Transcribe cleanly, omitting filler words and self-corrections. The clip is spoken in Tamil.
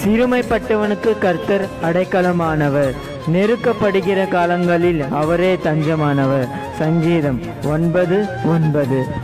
சிறுமைப்பட்டவனுக்கு கர்த்தர் அடைக்கலமானவர், நெருக்கப்படுகிற காலங்களில் அவரே தஞ்சமானவர். சங்கீதம் 9:9.